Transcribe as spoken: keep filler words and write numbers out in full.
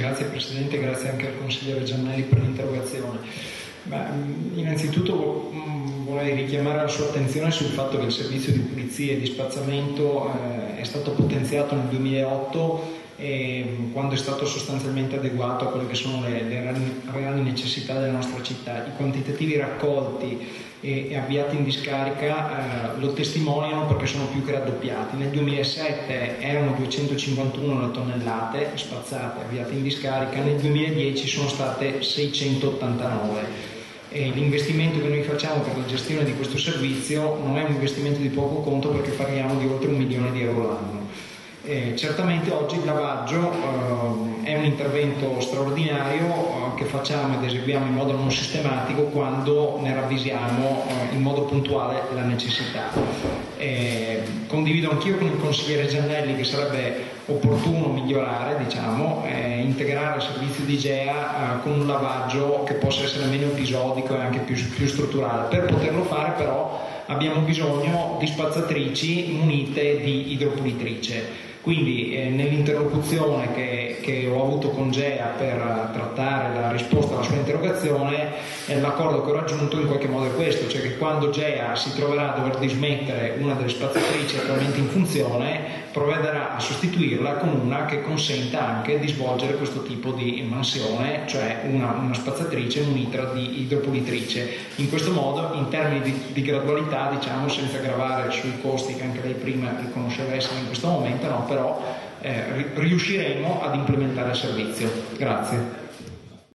grazie Presidente, grazie anche al consigliere Giannelli per l'interrogazione. Innanzitutto vorrei richiamare la sua attenzione sul fatto che il servizio di pulizia e di spazzamento eh, è stato potenziato nel duemilaotto e, quando è stato sostanzialmente adeguato a quelle che sono le, le reali necessità della nostra città. I quantitativi raccolti e, e avviati in discarica eh, lo testimoniano, perché sono più che raddoppiati. Nel duemilasette erano duecentocinquantuno le tonnellate spazzate avviate in discarica, nel duemiladieci sono state seicentottantanove. E l'investimento che noi facciamo per la gestione di questo servizio non è un investimento di poco conto, perché parliamo di oltre un milione di euro l'anno. Eh, certamente oggi il lavaggio eh, è un intervento straordinario eh, che facciamo ed eseguiamo in modo non sistematico quando ne ravvisiamo eh, in modo puntuale la necessità. Eh, condivido anch'io con il consigliere Giannelli che sarebbe opportuno migliorare, diciamo, eh, integrare il servizio di Gea eh, con un lavaggio che possa essere meno episodico e anche più, più strutturale. Per poterlo fare però abbiamo bisogno di spazzatrici munite di idropulitrice. Quindi eh, nell'interlocuzione che, che ho avuto con Gea per trattare la risposta alla sua interrogazione, eh, l'accordo che ho raggiunto in qualche modo è questo, cioè che quando Gea si troverà a dover dismettere una delle spazzatrici attualmente in funzione, provvederà a sostituirla con una che consenta anche di svolgere questo tipo di mansione, cioè una, una spazzatrice munita di idropulitrice. In questo modo, in termini di, di gradualità, diciamo, senza gravare sui costi che anche lei prima riconosceva essere in questo momento, no, però eh, riusciremo ad implementare il servizio. Grazie.